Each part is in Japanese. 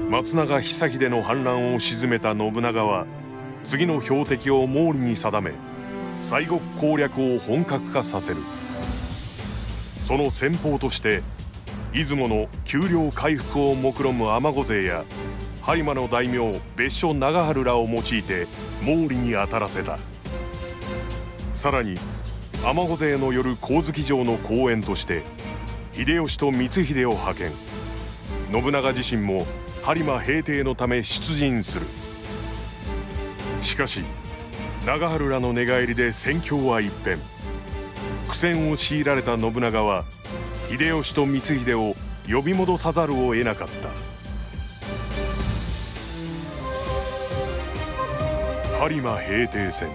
松永久秀の反乱を鎮めた信長は次の標的を毛利に定め、西国攻略を本格化させる。その先鋒として出雲の丘陵回復を目論む尼子勢や播磨の大名別所長春らを用いて毛利に当たらせた。さらに尼子勢のよる上月城の公演として秀吉と光秀を派遣。信長自身も播磨平定のため出陣する。しかし長春らの寝返りで戦況は一変。苦戦を強いられた信長は秀吉と光秀を呼び戻さざるを得なかった。播磨平定戦。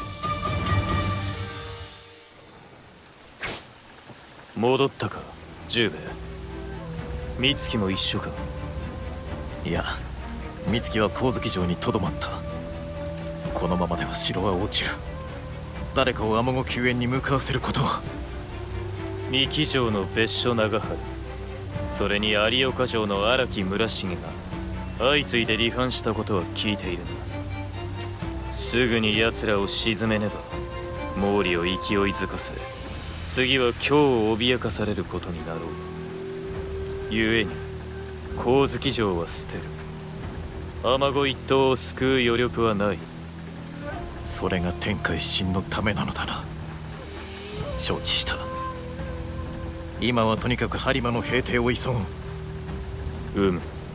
戻ったか十兵衛。美月も一緒か。 いや、美月は上月城にとどまった。このままでは城は落ちる。誰かを尼子救援に向かわせることは。 三木城の別所長春、それに有岡城の荒木村重が相次いで離反したことは聞いているが、すぐに奴らを鎮めねば毛利を勢いづかせ、次は京を脅かされることになろう。故に上月城は捨てる。尼子一党を救う余力はない。 それが天下一新のためなのだな。承知した。今はとにかく播磨の平定を急ぐ。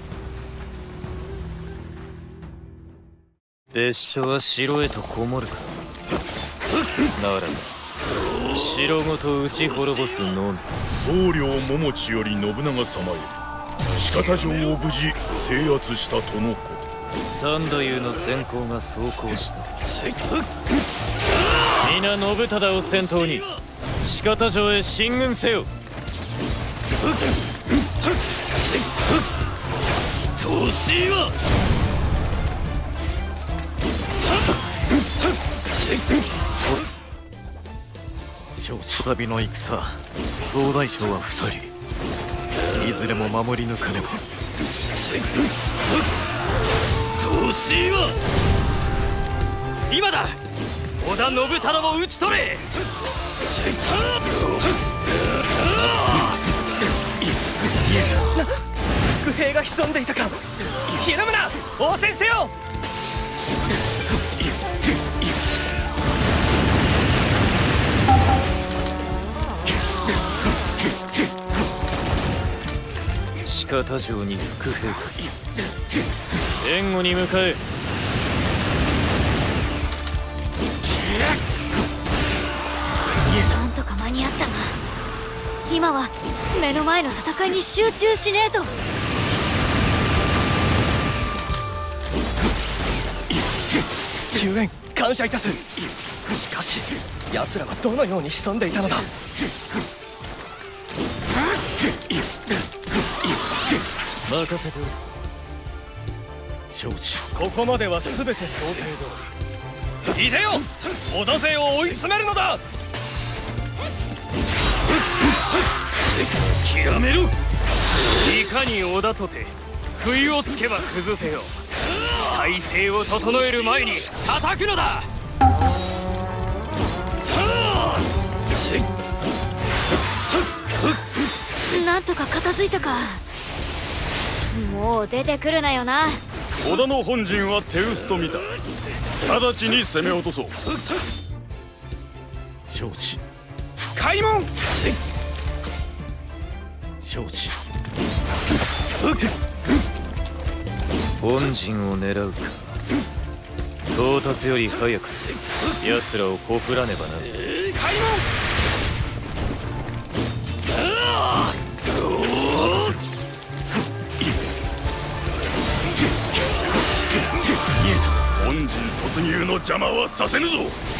別所は城へとこもるか。ならば城ごと討ち滅ぼすのみ。 棟梁桃地より信長様へ鹿田城を無事制圧したとのこと。 三太夫の先行が走行した。皆信忠を先頭に鹿田城へ進軍せよ。年は承知。こたびの戦、総大将は2人。いずれも守り抜かねば。 年は今だ。織田信忠を討ち取れ。 伏兵が潜んでいたか。ひるむな、応戦せよ。 鹿田城に伏兵が。援護に向かえ。 なんとか間に合ったが、今は目の前の戦いに集中しねえと。 救援感謝いたす。しかし奴らはどのように潜んでいたのだ。 任せておる。 承知。 ここまでは全て想定通り。いでよ、織田勢を追い詰めるのだ。 極めろ。いかに織田とて不意をつけば崩せよ。体勢を整える前に叩くのだ。 なんとか片付いたか。もう出てくるなよな。 織田の本陣は手薄と見た。直ちに攻め落とそう。 承知。 開門。 承知。 本陣を狙うか。到達より早く奴らをこふらねばな。 開門。 本陣突入の邪魔はさせぬぞ。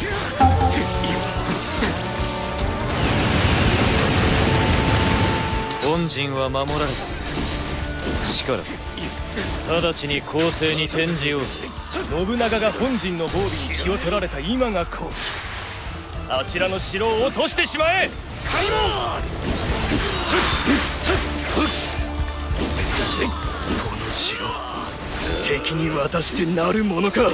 本陣は守られた。しから直ちに攻勢に転じようぜ。 信長が本陣の防備に気を取られた今が好機。あちらの城を落としてしまえ。開門。 この城敵に渡してなるものか。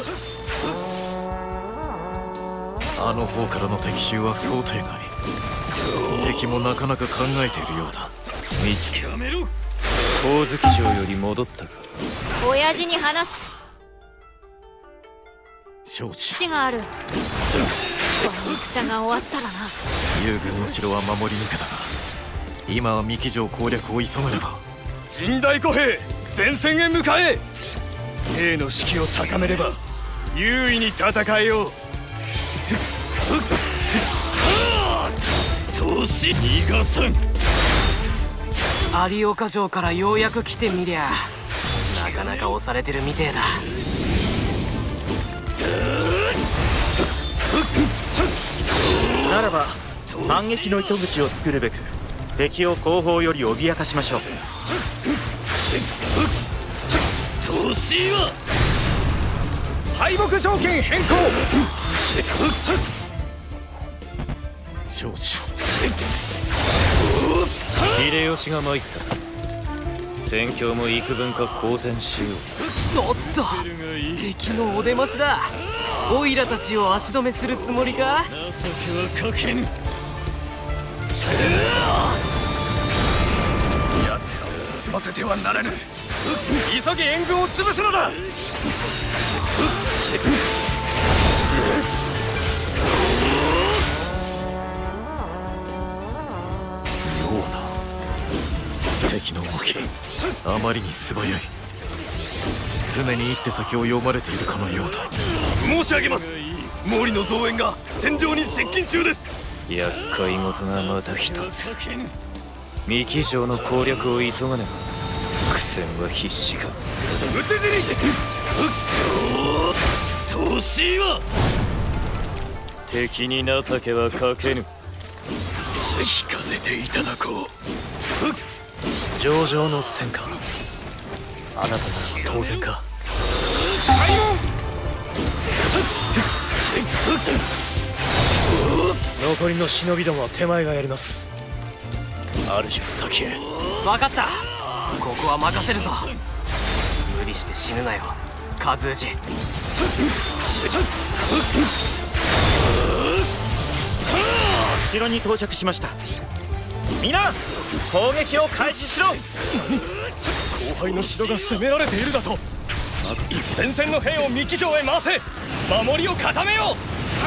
あの方からの敵襲は想定外。敵もなかなか考えているようだ。 見つけ光月城より戻ったか。 親父に話承知。 がある。この戦が終わったらな。 友軍の城は守り抜けたが、今は三木城攻略を急がねば。 陣大歩兵、前線へ向かえ。兵の士気を高めれば優位に戦えよう。 年逃がさん。 有岡城からようやく来てみりゃ、なかなか押されてるみてえだ。 ならば反撃の糸口を作るべく敵を後方より脅かしましょう。 年は敗北条件変更。 承知。 秀吉が参った。戦況も幾分か好転しよう。 おっと、敵のお出ましだ。オイラたちを足止めするつもりか。 情けはかけぬ。 奴らを進ませてはならぬ。急ぎ援軍を潰すのだ。 敵の動きあまりに素早い。常に一手先を読まれているかのようだ。 申し上げます。毛利の増援が戦場に接近中です。 厄介事がまた一つ。三木城の攻略を急がねば苦戦は必至か。 討ち死に。 年は敵に情けはかけぬ。 聞かせていただこう。 上々の戦果、あなたなら当然か。 残りの忍びどもは手前がやります。主は先へ。 分かった、ここは任せるぞ。無理して死ぬなよ、和氏。 城に到着しました。皆攻撃を開始しろ。 後輩の城が攻められているだと。前線の兵を三木城へ回せ。守りを固めよう。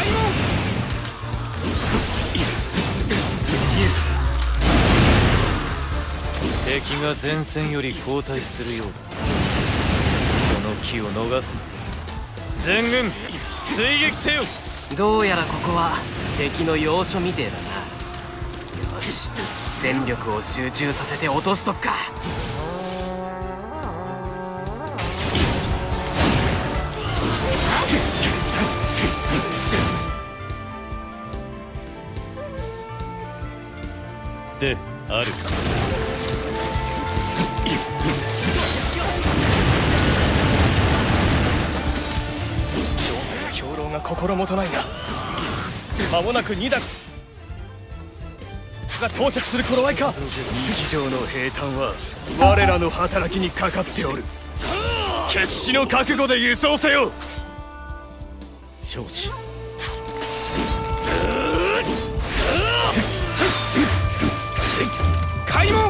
敵が前線より後退するようだ。この機を逃すな。全軍追撃せよ。 どうやらここは敵の要所みてえだな。よし、戦力を集中させて落としとくか。 であるか。 兵糧が心もとないが、間もなく2弾が到着する頃合いか。三木城の兵站は我らの働きにかかっておる。決死の覚悟で輸送せよ。 承知。 開門。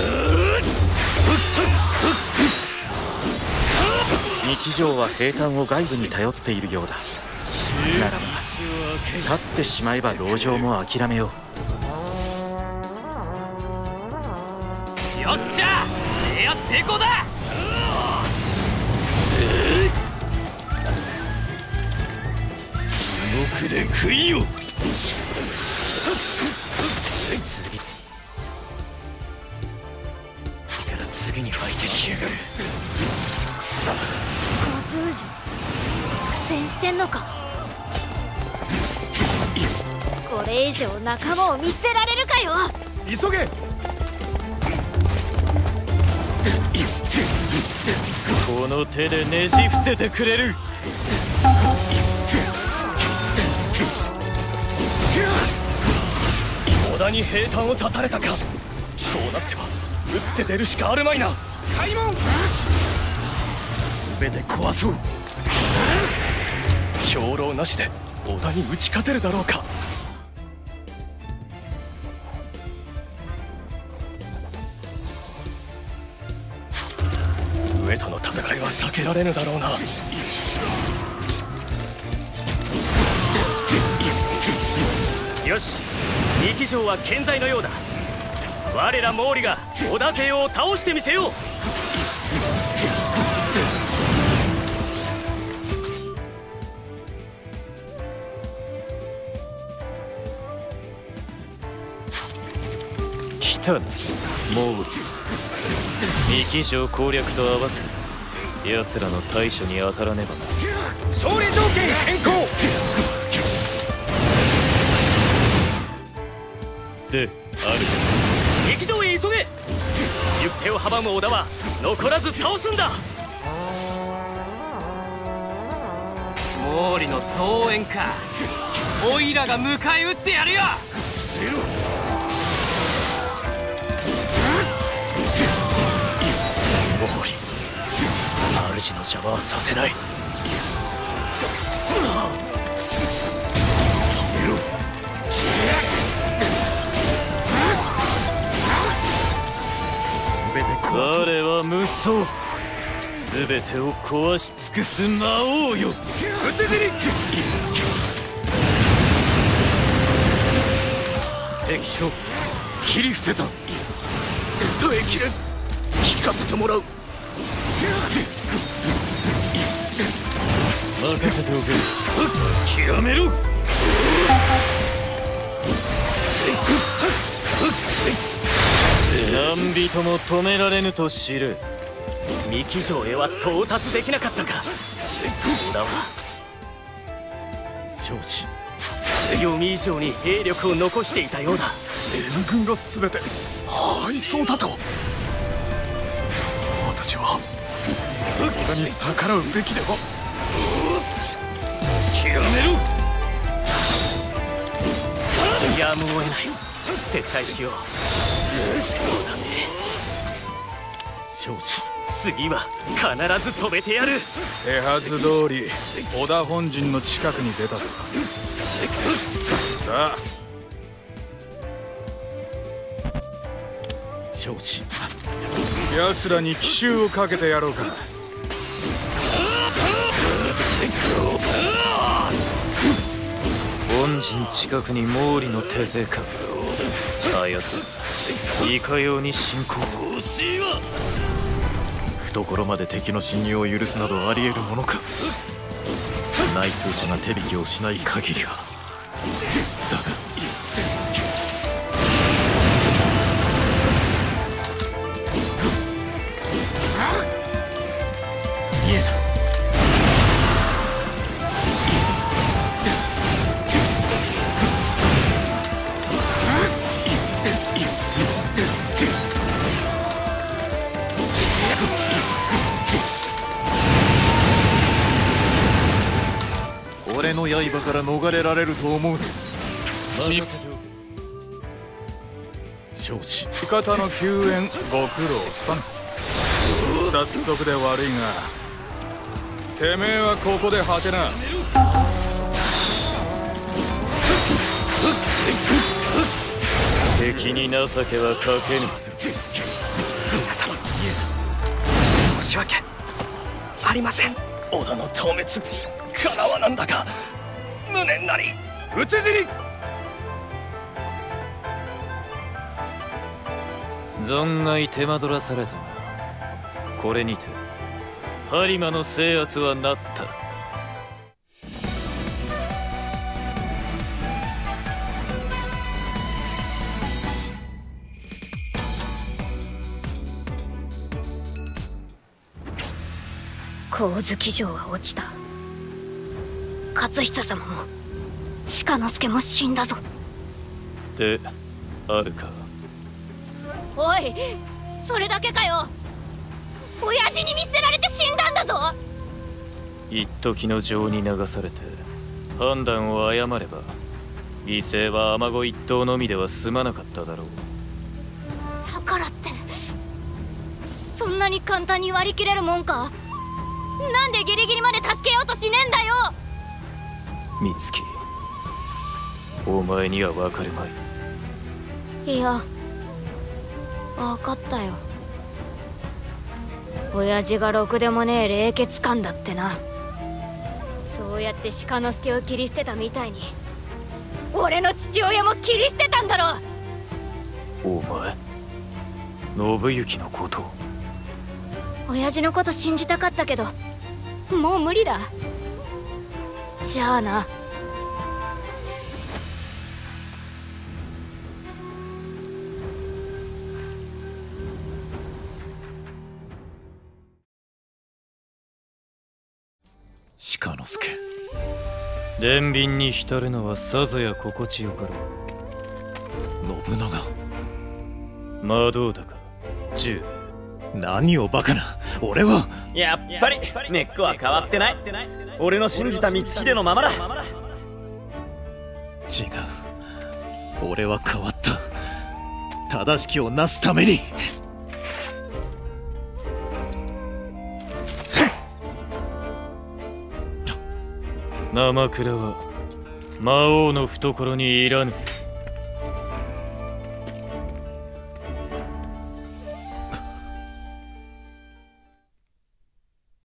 三木城は兵站を外部に頼っているようだ。ならば立ってしまえば籠城も諦めよう。 よっしゃ、制圧成功だ。 地獄で食いよ。 次に湧いてきやがる。くそ。 小通じ苦戦してんのか。これ以上仲間を見捨てられるかよ。 急げ。 この手でねじ伏せてくれる。 織田に兵站を断たれたか。こうなっては打って出るしかあるまいな。開門。 全て壊そう。兵糧なしで織田に打ち勝てるだろうか。上との戦いは避けられぬだろうな。 よし、二騎乗は健在のようだ。我ら毛利が織田勢を倒してみせよう。 来たな、毛利。二騎乗攻略と合わせ奴らの対処に当たらねばな。 勝利条件変更である。 劇場へ急げ。行く手を阻む織田は残らず倒すんだ。毛利の増援か。オイラが迎え撃ってやるよ。 毛利、主の邪魔はさせない。 我は無双。全てを壊し尽くす魔王よ。 討ち死に。敵将切り伏せた。耐えきれん。聞かせてもらう。 任せておけ。極めろ。何人も止められぬと知る。 三騎乗へは到達できなかったか。織田は承知。 読み以上に兵力を残していたようだ。 援軍が全て敗走だと。私は織田に逆らうべきでは。 極めろ。やむを得ない。撤退しよう。そうだね。 承知。 次は必ず止めてやる。 手はず通り織田本陣の近くに出たぞ。さあ。 承知。 奴らに奇襲をかけてやろうか。 本陣近くに毛利の手勢か。あやついかように進行。 懐まで敵の侵入を許すなどあり得るものか。内通者が手引きをしない限りは。だが見えた。 俺の刃から逃れられると思うな。承知。 味方の救援ご苦労さん。早速で悪いがてめえはここで果てな。 敵に情けはかけぬ。 皆様、申し訳ありません。 織田の討滅かなわなんだが、無念なり討ち死に。 存外手間取らされたが、これにて播磨の制圧はなった。 神月城は落ちた。勝久様も鹿之助も死んだぞ。 であるか。 おい、それだけかよ。親父に見捨てられて死んだんだぞ。 一時の情に流されて判断を誤れば犠牲は尼子一党のみでは済まなかっただろう。 だからってそんなに簡単に割り切れるもんか。 なんでギリギリまで助けようとしねえんだよ。 美月、お前には分かるまい。 いや、分かったよ。親父がろくでもねえ冷血漢だってな。そうやって鹿之助を切り捨てたみたいに俺の父親も切り捨てたんだろ。 お前、信行のことを。 親父のこと信じたかったけどもう無理だ。じゃあな。 鹿之助、 憐憫に浸るのはさぞや心地よかろう。 信長。 魔道だか銃。 何をバカな。俺はやっぱり根っこは変わってない。俺の信じた光秀のままだ。 違う。俺は変わった。正しきをなすために。 生倉は魔王の懐にいらぬ。